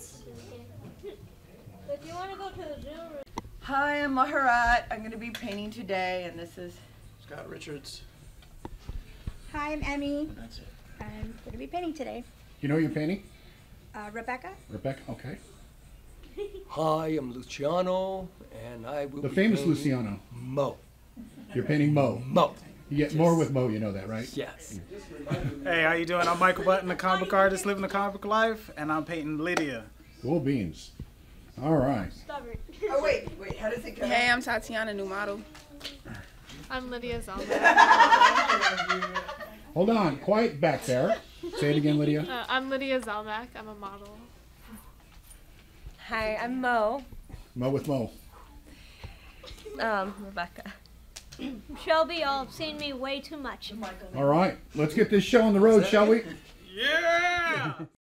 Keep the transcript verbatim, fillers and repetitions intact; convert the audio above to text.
It's okay. If you want to go to the Zoom room. Hi, I'm Maharet. I'm going to be painting today, and this is Scott Richards. Hi, I'm Emmy. That's it. I'm going to be painting today. You know you're painting? Uh, Rebecca. Rebecca, okay. Hi, I'm Luciano, and I will The be famous painting Luciano. Mo. You're painting Mo. Mo. You get Yes. more with Mo, you know that, right? Yes. Hey, how you doing? I'm Michael Buntyn, the comic book artist living the comic book life, and I'm painting Lydia. Cool beans. All right. Stubborn. Oh, wait, wait, how does it go? Hey, I'm Tatiana, new model. I'm Lydia Zalman. Hold on. Quiet back there. Say it again, Lydia. Uh, I'm Lydia Zalmak. I'm a model. Hi, I'm Mo. Mo with Mo. Um, Rebecca. Shelby, y'all have seen me way too much. All right. Let's get this show on the road, shall we? Yeah!